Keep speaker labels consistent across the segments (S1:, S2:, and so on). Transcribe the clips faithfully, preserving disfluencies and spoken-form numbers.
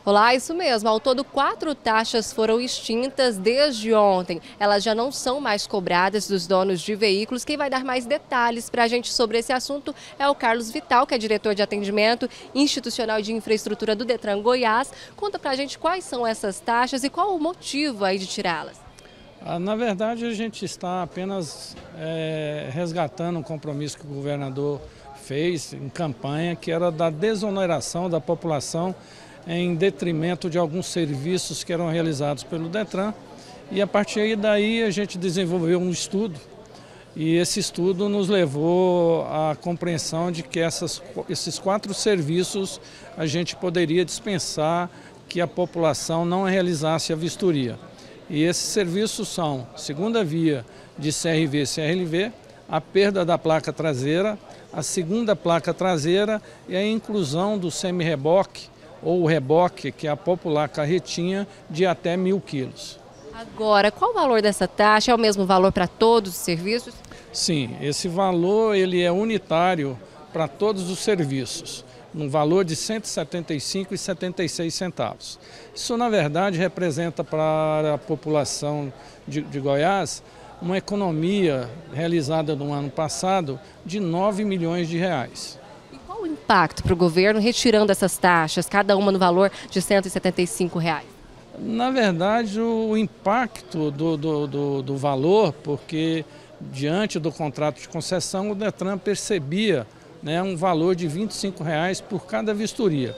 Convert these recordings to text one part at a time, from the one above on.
S1: Olá, isso mesmo. Ao todo, quatro taxas foram extintas desde ontem. Elas já não são mais cobradas dos donos de veículos. Quem vai dar mais detalhes para a gente sobre esse assunto é o Carlos Vital, que é diretor de atendimento institucional de infraestrutura do Detran Goiás. Conta para a gente quais são essas taxas e qual o motivo aí de tirá-las.
S2: Ah, na verdade, a gente está apenas é, resgatando um compromisso que o governador fez em campanha, que era da desoneração da população em detrimento de alguns serviços que eram realizados pelo Detran. E a partir daí a gente desenvolveu um estudo, e esse estudo nos levou à compreensão de que essas, esses quatro serviços a gente poderia dispensar que a população não realizasse a vistoria. E esses serviços são segunda via de C R V e C R L V, a perda da placa traseira, a segunda placa traseira e a inclusão do semi-reboque ou o reboque, que é a popular carretinha, de até mil quilos.
S1: Agora, qual o valor dessa taxa? É o mesmo valor para todos os serviços?
S2: Sim, esse valor ele é unitário para todos os serviços, no valor de cento e setenta e cinco reais e setenta e seis centavos. Isso, na verdade, representa para a população de, de Goiás uma economia realizada no ano passado de nove milhões de reais.
S1: E qual o impacto para o governo retirando essas taxas, cada uma no valor de cento e setenta e cinco reais?
S2: Na verdade, o impacto do, do, do, do valor, porque diante do contrato de concessão, o Detran percebia né, um valor de vinte e cinco reais por cada vistoria.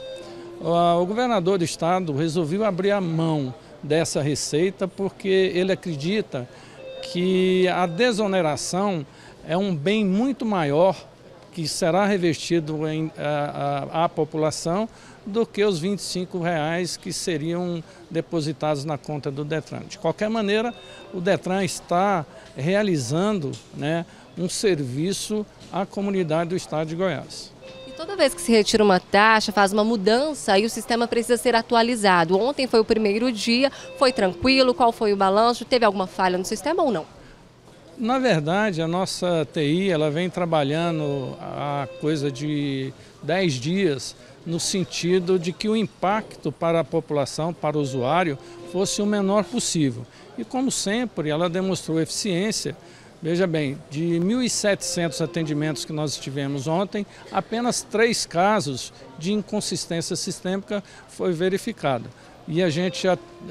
S2: O governador do estado resolveu abrir a mão dessa receita porque ele acredita que a desoneração é um bem muito maior que será revestido em, a, a, à população do que os vinte e cinco reais que seriam depositados na conta do Detran. De qualquer maneira, o Detran está realizando né, um serviço à comunidade do estado de Goiás.
S1: E toda vez que se retira uma taxa, faz uma mudança e o sistema precisa ser atualizado. Ontem foi o primeiro dia, foi tranquilo? Qual foi o balanço? Teve alguma falha no sistema ou não?
S2: Na verdade, a nossa T I ela vem trabalhando há coisa de dez dias no sentido de que o impacto para a população, para o usuário, fosse o menor possível. E como sempre, ela demonstrou eficiência. Veja bem, de mil e setecentos atendimentos que nós tivemos ontem, apenas três casos de inconsistência sistêmica foi verificado. E a gente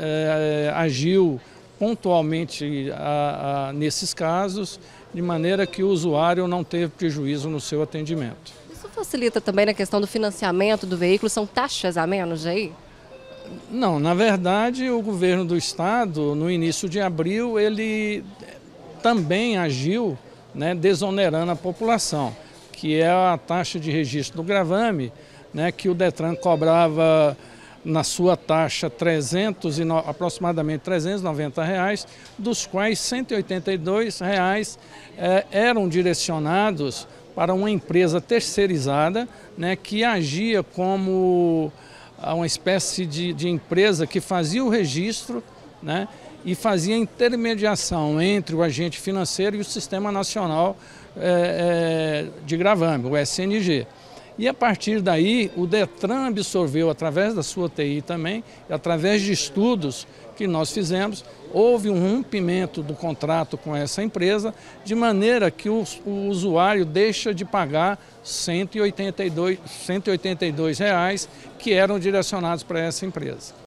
S2: é, agiu pontualmente a, a, nesses casos, de maneira que o usuário não teve prejuízo no seu atendimento.
S1: Isso facilita também na questão do financiamento do veículo? São taxas a menos aí?
S2: Não, na verdade o governo do estado, no início de abril, ele também agiu né, desonerando a população, que é a taxa de registro do gravame, né, que o Detran cobrava na sua taxa trezentos e no, aproximadamente trezentos e noventa reais, dos quais cento e oitenta e dois reais eh, eram direcionados para uma empresa terceirizada né, que agia como uma espécie de, de empresa que fazia o registro né, e fazia intermediação entre o agente financeiro e o Sistema Nacional eh, eh, de Gravame, o S N G. E a partir daí, o Detran absorveu, através da sua T I também, através de estudos que nós fizemos, houve um rompimento do contrato com essa empresa, de maneira que o, o usuário deixa de pagar cento e oitenta e dois reais que eram direcionados para essa empresa.